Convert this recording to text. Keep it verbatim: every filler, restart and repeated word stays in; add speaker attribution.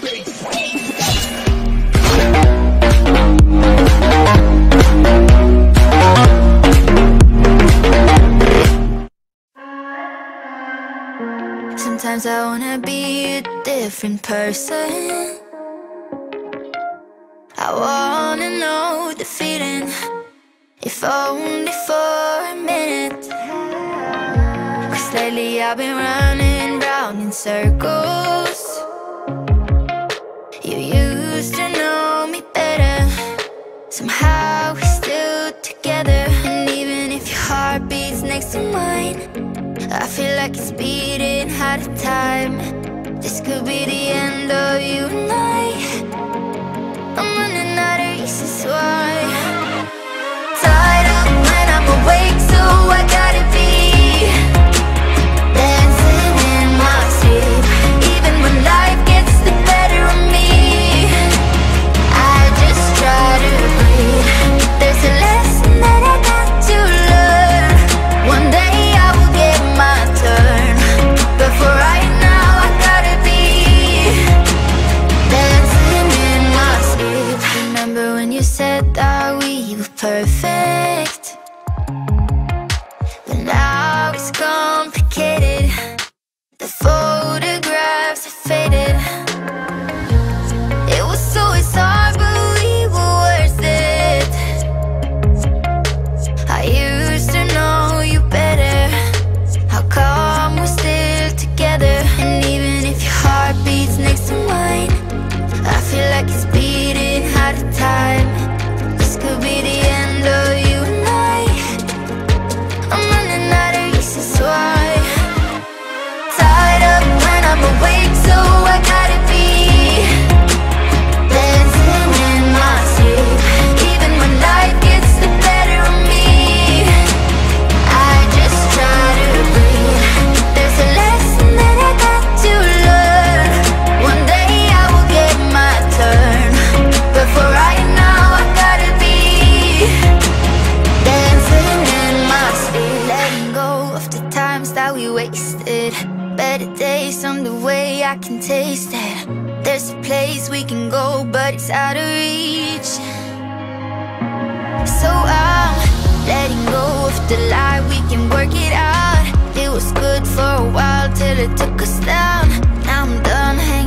Speaker 1: Sometimes I wanna be a different person. I wanna know the feeling, if only for a minute. Cause lately I've been running round in circles. You used to know me better, somehow we're still together. And even if your heart beats next to mine, I feel like it's beating out of time. This could be the end of you and I. I'm running out of reasons why. Tied up when I'm awake, so I gotta be dancing in my sleep. Even when life gets the better of me, I just try to breathe. There's a lesson that I got to learn. One day I will get my turn, but for right now I gotta be dancing in my sleep. Remember when you said that we were perfect, but now it's complicated. The photographs are faded. It was always hard, but we were worth it. I used to know you better. How come we're still together? And even if your heart beats next to mine, I feel like it's beating out of time. This could be the end of you and I. I'm running out of reasons why. Tied up when I'm awake, so I gotta be dancing in my sleep. Even when life gets the better of me, I just try to breathe. There's a lesson that I got to learn. One day I will get my turn, but for right now I gotta be dancing in my sleep. Letting go of the times that we wasted. Better days on the way, I can taste it. There's a place we can go, but it's out of reach. So I'm letting go of the lie, we can work it out. It was good for a while till it took us down. Now I'm done